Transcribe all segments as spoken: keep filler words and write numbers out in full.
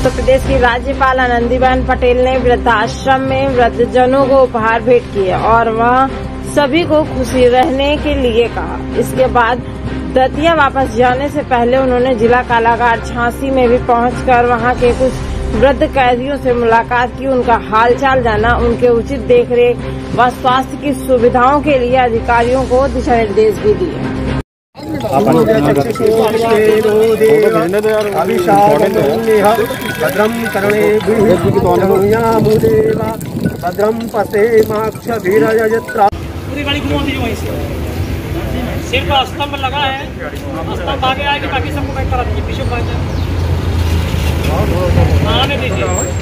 उत्तर प्रदेश की राज्यपाल आनंदीबेन पटेल ने वृद्धाश्रम में वृद्धजनों को उपहार भेंट किए और वह सभी को खुशी रहने के लिए कहा। इसके बाद दतिया वापस जाने से पहले उन्होंने जिला कारागार झांसी में भी पहुंचकर वहां के कुछ वृद्ध कैदियों से मुलाकात की, उनका हालचाल जाना, उनके उचित देखरेख व स्वास्थ्य की सुविधाओं के लिए अधिकारियों को दिशा निर्देश भी दिए। भद्रम कर्णे भद्रम पसे माक्षीरजत्रा। पूरी गाड़ी घुमाती वहीं से सिर्फ स्तंभ लगा है, स्तंभ आगे आएगी, बाकी सबको बैठ करा दीजिए, पीछे बैठ जाए आने दीजिए।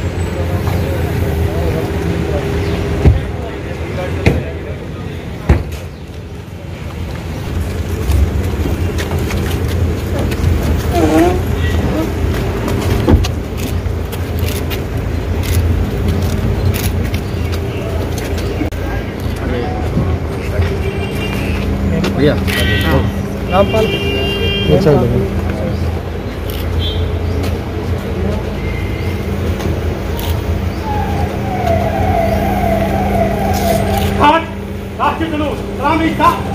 भैया रामपाल अच्छा राष्ट्रीय जुलूस